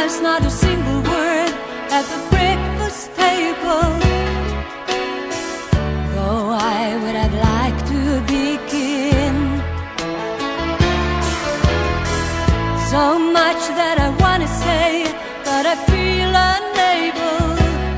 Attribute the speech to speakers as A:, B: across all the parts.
A: There's not a single word at the breakfast table, though I would have liked to begin. So much that I want to say, but I feel unable.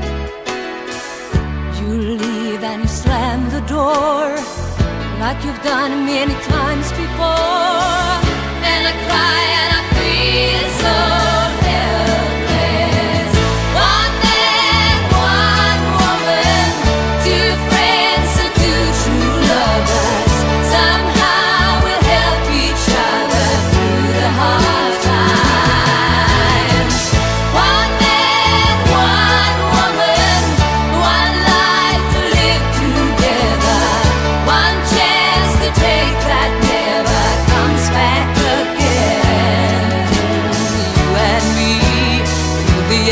A: You leave and you slam the door, like you've done many times before. And I cry and I feel so helpless. One man, one woman, two friends and two true lovers. Somehow we'll help each other through the hard times. One man, one woman, one life to live together. One chance to take that never comes back again. You and me through the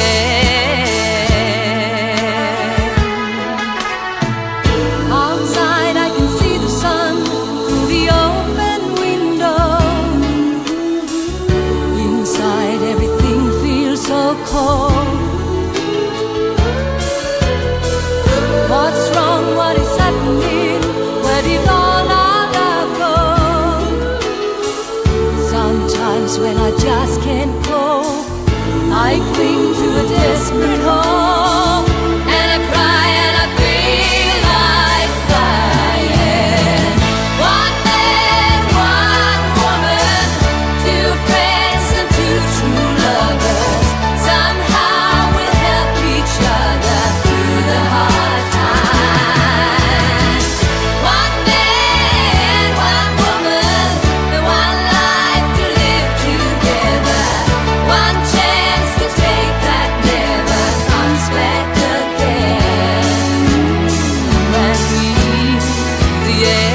A: end. Outside I can see the sun through the open window. Inside everything feels so cold. What's wrong? What is happening? Where did all our love go? Sometimes when I just can't cope, I cling to a desperate hope. And I cry and I feel like crying. One man, one woman, two friends and two true lovers. Somehow we'll help each other through the hard times. One man, one woman, one life to live together. One chance to take that never comes back again. And we the end.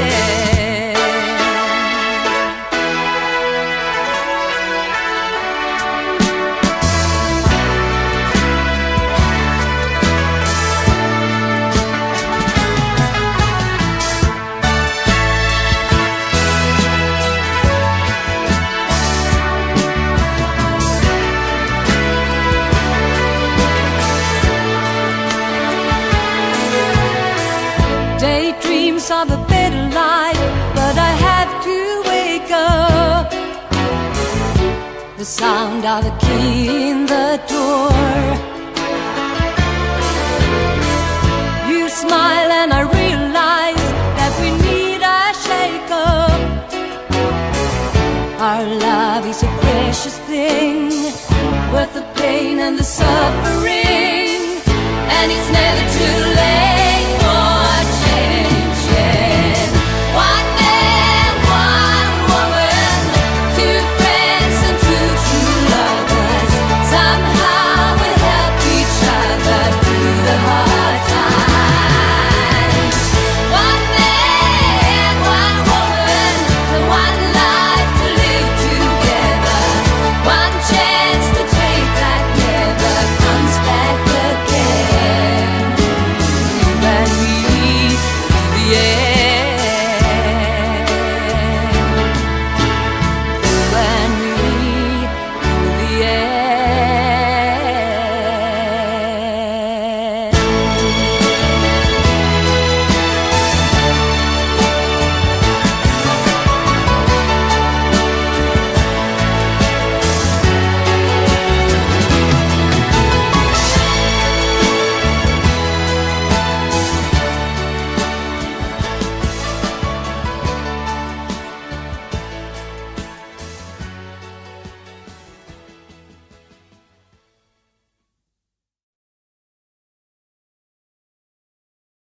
A: Daydreams of a better life, but I have to wake up. The sound of a key in the door. You smile and I realize that we need a shake-up. Our love is a precious thing, worth the pain and the suffering, and it's never too late.